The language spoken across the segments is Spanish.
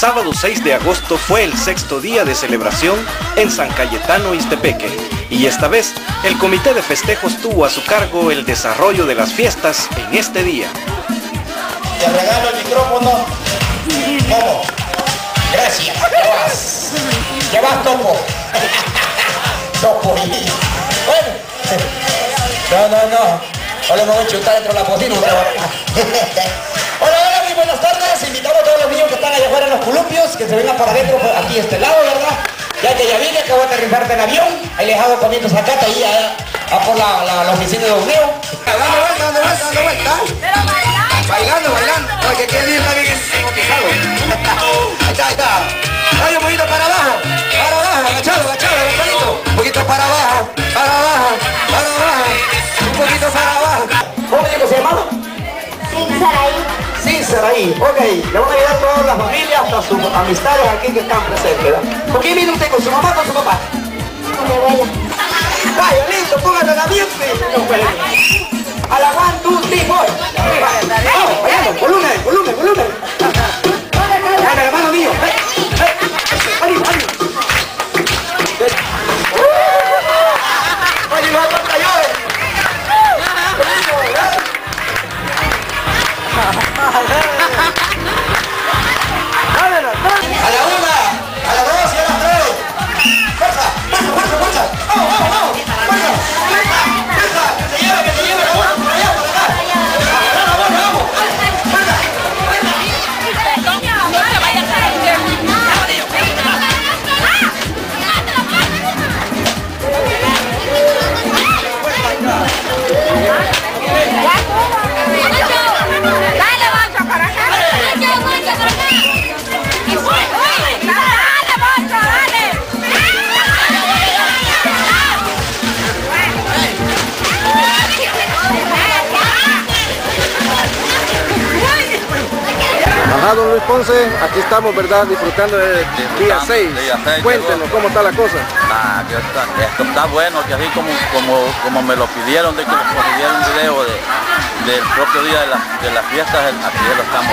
sábado 6 de agosto fue el sexto día de celebración en San Cayetano, Ixtepeque, y esta vez el comité de festejos tuvo a su cargo el desarrollo de las fiestas en este día. Te regalo el micrófono. ¿Cómo? Gracias. ¿Qué vas, Topo? Topo. Bueno. No. Ahora me voy a chutar dentro de la cocina. Hola, muy buenas tardes. Invitamos a todos los niños que están allá afuera en los columpios que se vengan para adentro, aquí este lado, ¿verdad? Ya que ya vine, acabo de aterrizarte en avión. Ahí les hago comiendo zacata ahí a por la oficina de doneo. Dando vuelta. Bailando. Porque que bien está bien hipnotizado. Ahí está. Ay, un poquito para abajo, agachado, un poquito para abajo, un poquito para abajo. ¿Cómo digo se llama? Sin Saraí. Ok, le van a ayudar a todas las familias, hasta sus amistades aquí que están presentes, ¿verdad? ¿Con quién viene usted? ¿Con su mamá o con su papá? Con mi abuela. Vaya, listo, póngale el ambiente. A la 1, 2, 3, 4. Vamos, vayamos, volumen. Dale, hermano mío. ¡Ánimo! ¡Oye, los otros cayores! A la 1, a la 2 y a las 3. ¡Fuerza! ¡Vamos! ¡Fuerza! ¡Que se lleve! ¡Vamos por allá, por acá! ¡Vamos! ¡Fuerza! Ajá, don Luis Ponce, aquí estamos, ¿verdad? Disfrutando del día 6. Cuéntenos cómo está la cosa. Esto está bueno, que así como me lo pidieron, de que les poniera un video del propio día de las fiestas, aquí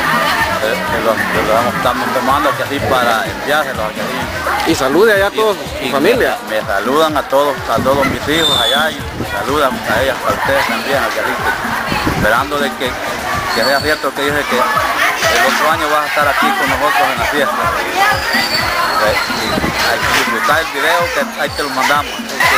lo estamos tomando, que así para enviárselos. Y salude allá a todos su familia. Me saludan a todos mis hijos allá, y saludan a ellas, a ustedes también, esperando de que sea cierto que dice que el otro año vas a estar aquí con nosotros en la fiesta. Y disfrutar el video, que ahí te lo mandamos.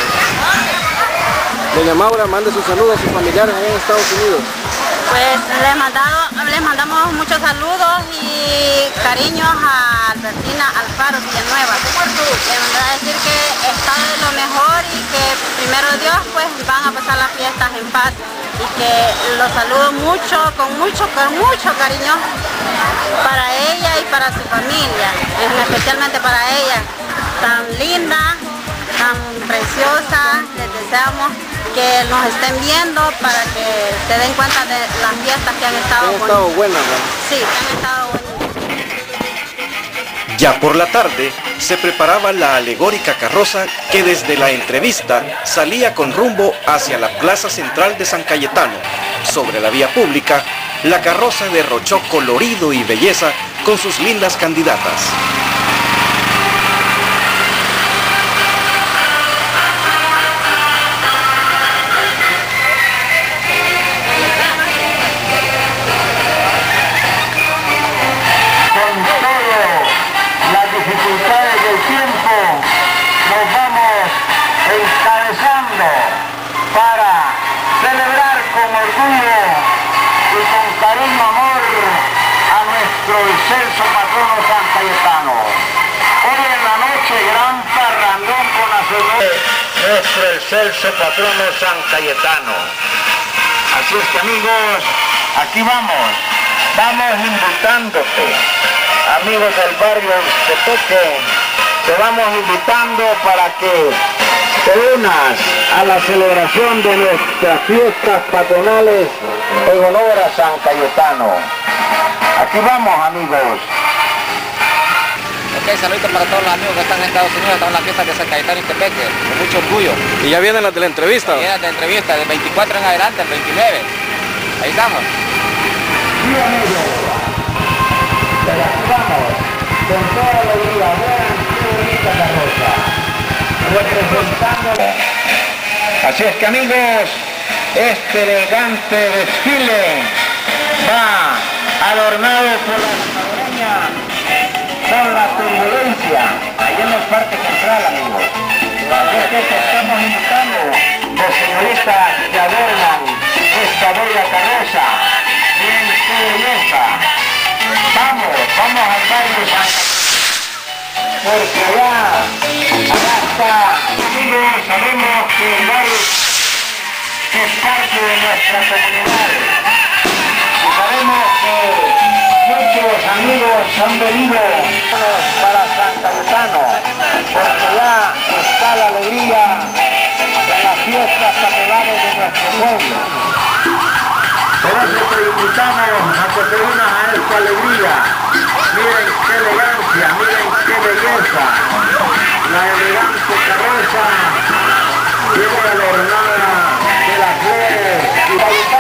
Doña Maura, mande sus saludos a sus familiares allá en Estados Unidos. Pues les mandamos muchos saludos y cariños a Albertina Alfaro Villanueva. Les mandé a decir que está de lo mejor y que primero Dios pues van a pasar las fiestas en paz, y que los saludo mucho, con mucho cariño para ella y para su familia, especialmente para ella, tan linda, tan preciosa. Les deseamos que nos estén viendo para que se den cuenta de las fiestas que han estado buenas, ¿no? Sí, que han estado buenas. Ya por la tarde se preparaba la alegórica carroza que desde la entrevista salía con rumbo hacia la plaza central de San Cayetano. Sobre la vía pública, la carroza derrochó colorido y belleza con sus lindas candidatas. Para celebrar con orgullo y con cariño, amor a nuestro excelso patrono San Cayetano. Hoy en la noche gran parrandón con nuestro excelso patrono San Cayetano. Así es que, amigos, aquí vamos invitándote, amigos del barrio Ixtepeque, te vamos invitando para que te unas a la celebración de nuestras fiestas patronales en honor a San Cayetano. Aquí vamos, amigos. Ok, saludos para todos los amigos que están en Estados Unidos, están en la fiesta de San Cayetano y Ixtepeque, con mucho orgullo. ¿Y ya vienen las de la entrevista? Vienen de entrevista, del 24 en adelante, el 29. Ahí estamos. Sí, amigos. Pero aquí vamos. con toda alegría. Vean qué bonita carroza. Representando. Así es que, amigos, este elegante desfile va adornado por la salvadoreña, con la turbulencia, ahí en el parque central, amigos. Así es que estamos invitando a señoritas que adornan esta bella carroza. Bien, qué belleza. Vamos al baile, porque allá está, amigos, sabemos que el baile es parte de nuestra comunidad. Y sabemos que muchos amigos han venido para San Cayetano, porque ya está la alegría de las fiestas patronales de nuestro pueblo. Por eso te invitamos a que te unas a esta alegría. Miren qué elegancia, miren qué belleza. La elegante carroza viene adornada de las flores y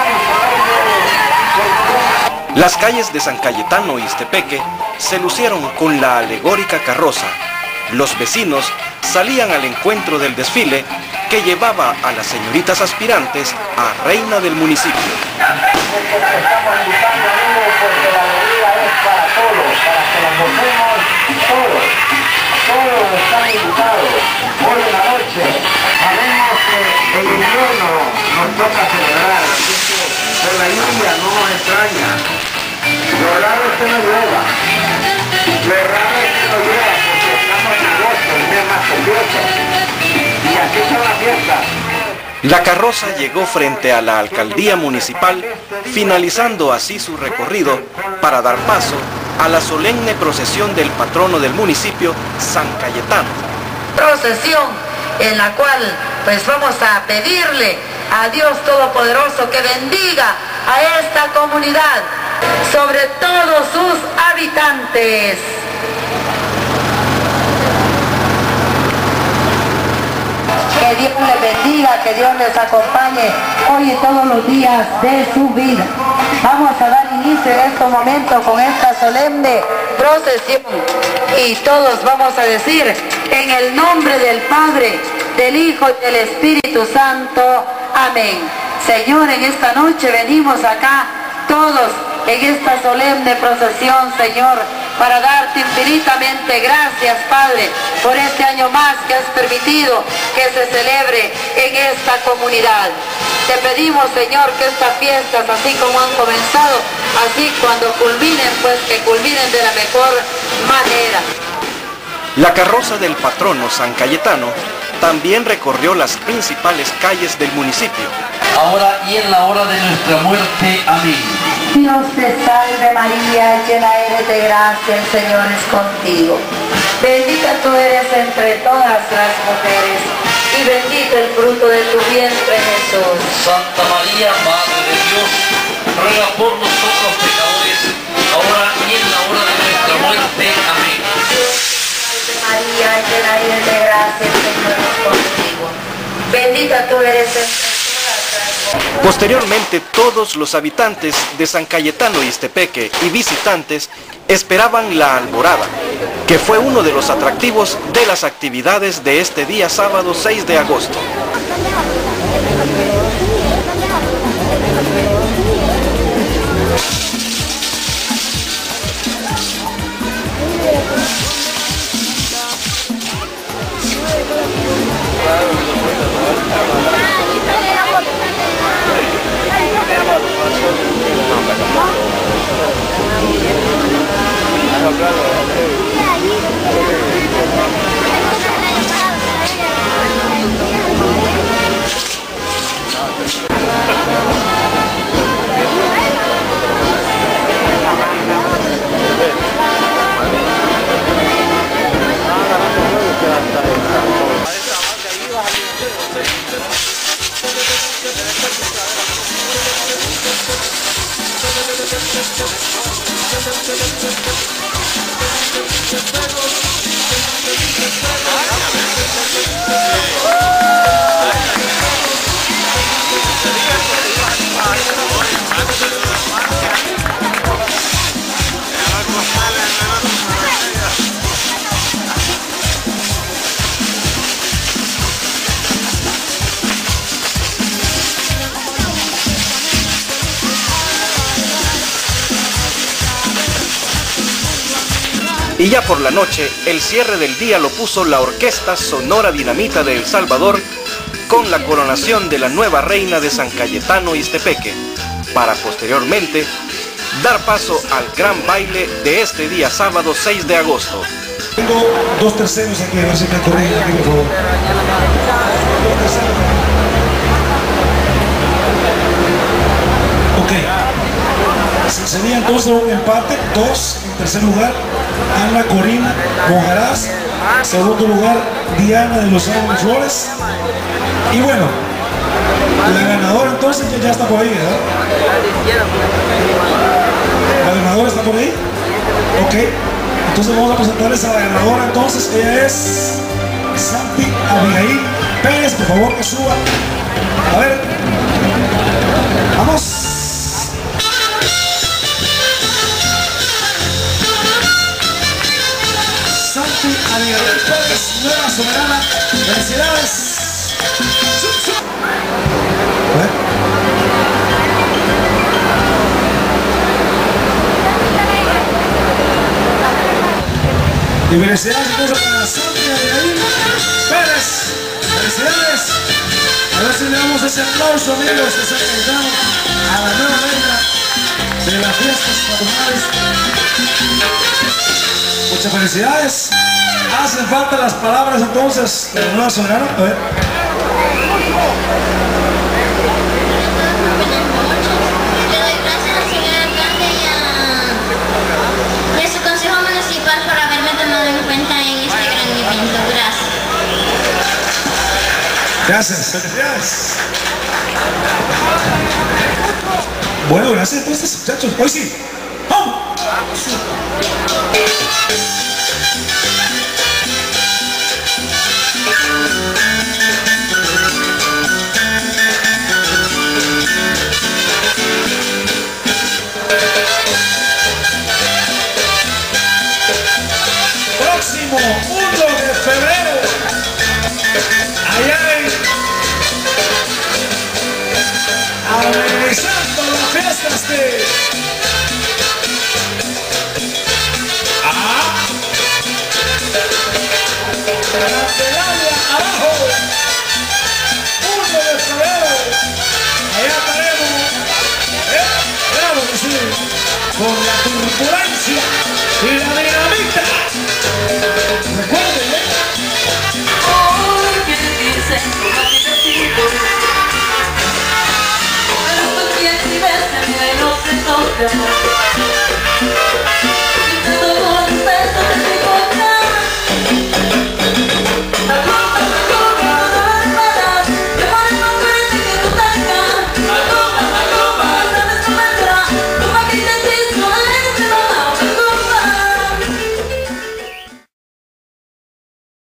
Las calles de San Cayetano y Ixtepeque se lucieron con la alegórica carroza. Los vecinos salían al encuentro del desfile que llevaba a las señoritas aspirantes a reina del municipio. Estamos invitando, amigos, porque la alegría es para todos, para que la gocemos todos. Todos están invitados. Hoy en la noche sabemos que el invierno nos toca celebrar, así que por la lluvia no nos extraña. Lo raro es que no llueva. Lo raro es que no llueva porque estamos en agosto, el mes más lluvioso. Y así son las fiestas. La carroza llegó frente a la alcaldía municipal, finalizando así su recorrido para dar paso a la solemne procesión del patrono del municipio, San Cayetano. Procesión en la cual pues vamos a pedirle a Dios Todopoderoso que bendiga a esta comunidad, sobre todos sus habitantes. Que Dios les bendiga, que Dios les acompañe hoy y todos los días de su vida. Vamos a dar inicio en este momento con esta solemne procesión y todos vamos a decir en el nombre del Padre, del Hijo y del Espíritu Santo. Amén. Señor, en esta noche venimos acá todos en esta solemne procesión, Señor, para darte infinitamente gracias, Padre, por este año más que has permitido que se celebre en esta comunidad. Te pedimos, Señor, que estas fiestas, así como han comenzado, así cuando culminen, pues que culminen de la mejor manera. La carroza del patrono San Cayetano también recorrió las principales calles del municipio. Ahora y en la hora de nuestra muerte. Amén. Dios te salve María, llena eres de gracia, el Señor es contigo. Bendita tú eres entre todas las mujeres, y bendito el fruto de tu vientre, Jesús. Santa María, Madre de Dios, ruega por nosotros pecadores, ahora y en la hora de nuestra muerte. Amén. Salve María, llena eres de gracia, el Señor es contigo. Bendita tú eres entre todas las mujeres. Posteriormente, todos los habitantes de San Cayetano y Ixtepeque y visitantes esperaban la alborada, que fue uno de los atractivos de las actividades de este día sábado 6 de agosto. Y ya por la noche, el cierre del día lo puso la Orquesta Sonora Dinamita de El Salvador con la coronación de la nueva reina de San Cayetano Ixtepeque, para posteriormente dar paso al gran baile de este día sábado 6 de agosto. Tengo 2 terceros aquí, a ver si me corrigen aquí, por favor. 2 terceros. Ok. Sería entonces un empate, 2 en tercer lugar, Ana Corina Monjaraz, segundo lugar, Diana de Los Ángeles Flores. Y bueno, la ganadora entonces ya está por ahí, ¿verdad? ¿La ganadora está por ahí? Ok. Entonces vamos a presentarles a la ganadora entonces. Ella es Santi Abigail Pérez. Por favor que suba. A ver. Vamos. Santi Abigail Pérez, nueva soberana. Felicidades. A ver. Y felicidades entonces para Santi Abigail Pérez. Felicidades. A ver si le damos ese aplauso, amigos, que se han a la nueva reina de las fiestas patronales. Muchas felicidades. Hacen falta las palabras entonces de la nueva soberana. A ver. Le doy gracias al señor alcalde y a su consejo municipal por haberme tomado en cuenta en este gran evento. Gracias. Gracias. Felicidades. Bueno, gracias entonces, muchachos. Hoy sí. ¡Vamos! Próximo 1 de febrero, allá en amenizando las fiestas de Candelaria abajo, 1 de febrero, allá estaremos, claro que sí, con la turbulencia y la dinamita. Recuerden, que te dicen como que te digo, pero tú tienes y ves en menos de todo.